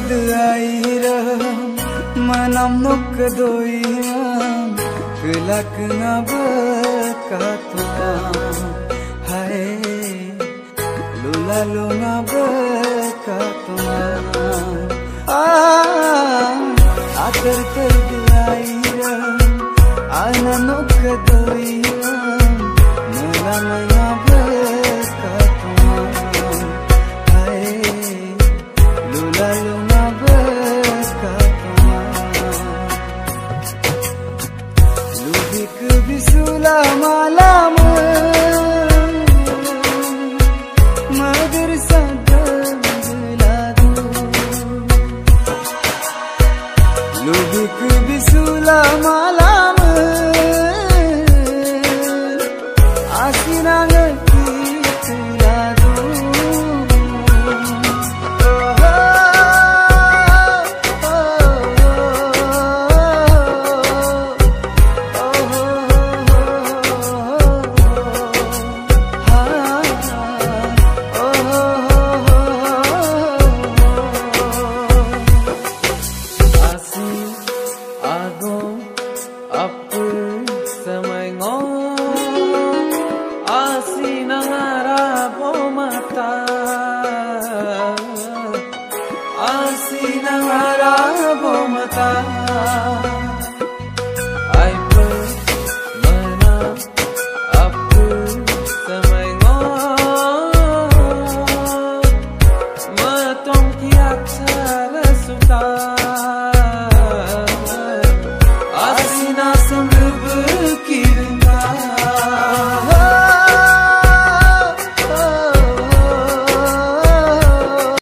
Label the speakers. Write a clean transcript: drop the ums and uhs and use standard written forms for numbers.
Speaker 1: terdairah manam nuk doyam kelak na berkata hai lulalu na berkata agar terdairah ana nuk doyam manam na berkata hai lulalu na bisula malam magar sadaladu lubik bisula malam asirang ai mana apa samai ngom matong kiak sala suta